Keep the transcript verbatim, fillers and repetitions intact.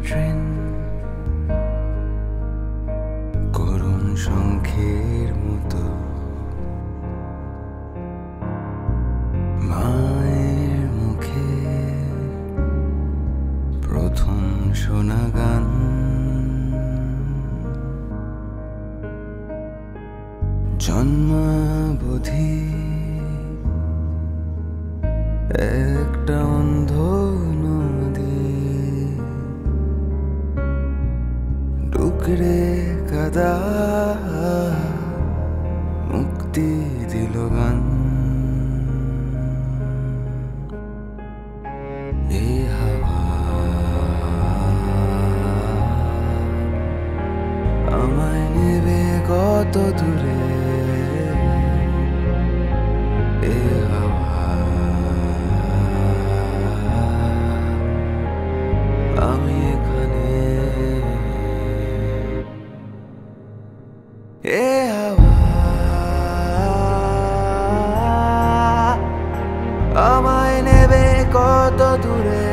train করুণ শঙ্খের মতো মায়ের মুখে প্রথম শোনা গান জন্মাবধি একটা অন্ধ নদী ডুকরে কাদা মুক্তি দিল গান এই হাওয়া আমায় নেবে কত দূরে এই হাওয়া আমি এখানে এ হাওয়া আমায় নেবে কত দূরে